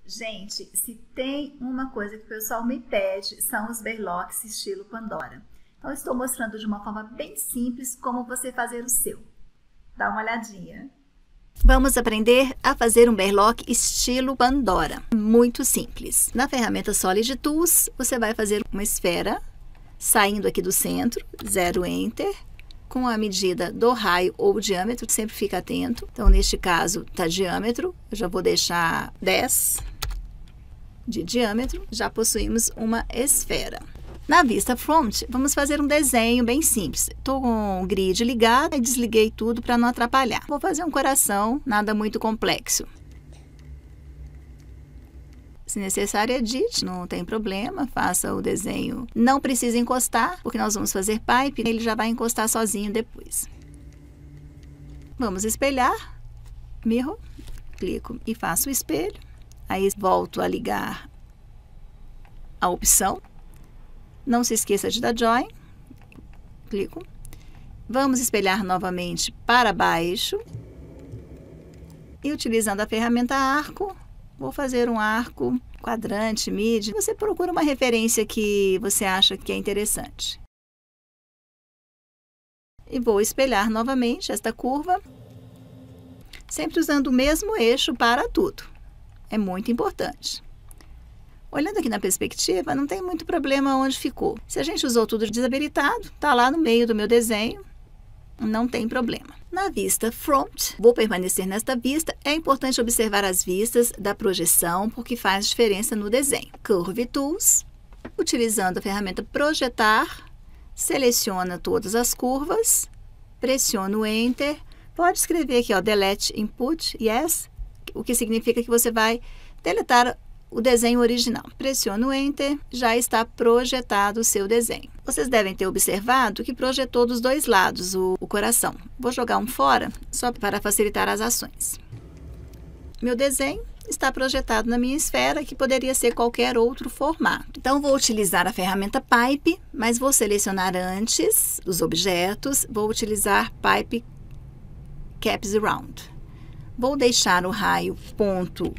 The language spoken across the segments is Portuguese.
Gente, se tem uma coisa que o pessoal me pede, são os berloques estilo Pandora. Então, eu estou mostrando de uma forma bem simples como você fazer o seu. Dá uma olhadinha. Vamos aprender a fazer um berloque estilo Pandora. Muito simples. Na ferramenta Solid Tools, você vai fazer uma esfera, saindo aqui do centro, 0 Enter, com a medida do raio ou diâmetro, sempre fica atento. Então, neste caso, está diâmetro, eu já vou deixar 10 de diâmetro, já possuímos uma esfera. Na vista front, vamos fazer um desenho bem simples. Estou com o grid ligado e desliguei tudo para não atrapalhar. Vou fazer um coração, nada muito complexo. Se necessário, edite, não tem problema, faça o desenho. Não precisa encostar, porque nós vamos fazer pipe, ele já vai encostar sozinho depois. Vamos espelhar, mirror, clico e faço o espelho. Aí volto a ligar a opção. Não se esqueça de dar Join. Clico. Vamos espelhar novamente para baixo. E utilizando a ferramenta arco, vou fazer um arco quadrante, mid. Você procura uma referência que você acha que é interessante. E vou espelhar novamente esta curva, sempre usando o mesmo eixo para tudo. É muito importante. Olhando aqui na perspectiva, não tem muito problema onde ficou. Se a gente usou tudo desabilitado, está lá no meio do meu desenho, não tem problema. Na vista front, vou permanecer nesta vista. É importante observar as vistas da projeção, porque faz diferença no desenho. Curve Tools, utilizando a ferramenta projetar, seleciona todas as curvas, pressiono Enter. Pode escrever aqui, ó, Delete Input, Yes, o que significa que você vai deletar o desenho original. Pressiono Enter, já está projetado o seu desenho. Vocês devem ter observado que projetou dos dois lados o coração. Vou jogar um fora, só para facilitar as ações. Meu desenho está projetado na minha esfera, que poderia ser qualquer outro formato. Então, vou utilizar a ferramenta Pipe, mas vou selecionar antes os objetos. Vou utilizar Pipe Caps Around. Vou deixar o raio ponto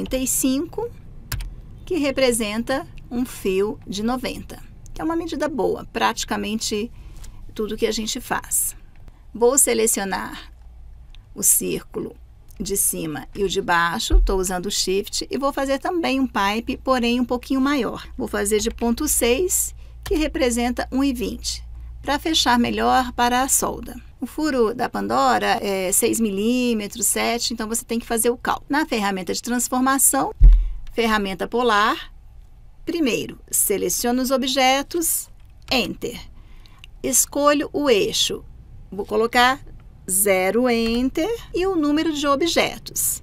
45, que representa um fio de 90, que é uma medida boa, praticamente tudo que a gente faz. Vou selecionar o círculo de cima e o de baixo, estou usando o Shift, e vou fazer também um pipe, porém um pouquinho maior. Vou fazer de ponto 6, que representa 1,20, para fechar melhor para a solda. O furo da Pandora é 6 milímetros, 7, então você tem que fazer o cálculo. Na ferramenta de transformação, ferramenta polar, primeiro seleciono os objetos, Enter. Escolho o eixo, vou colocar 0 Enter e o número de objetos,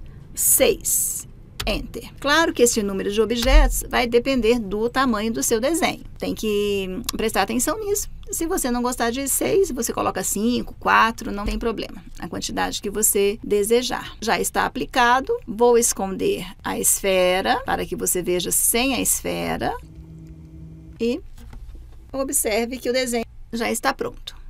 6. Enter. Claro que esse número de objetos vai depender do tamanho do seu desenho. Tem que prestar atenção nisso. Se você não gostar de 6, você coloca 5, 4, não tem problema. A quantidade que você desejar. Já está aplicado. Vou esconder a esfera para que você veja sem a esfera. E observe que o desenho já está pronto.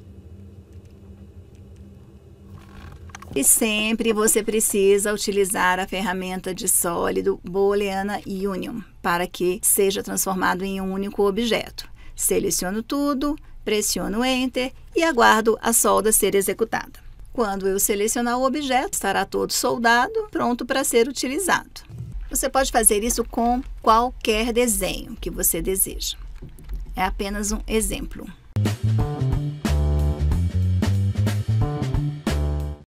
E sempre você precisa utilizar a ferramenta de sólido Booleana Union para que seja transformado em um único objeto. Seleciono tudo, pressiono Enter e aguardo a solda ser executada. Quando eu selecionar o objeto, estará todo soldado, pronto para ser utilizado. Você pode fazer isso com qualquer desenho que você deseja. É apenas um exemplo.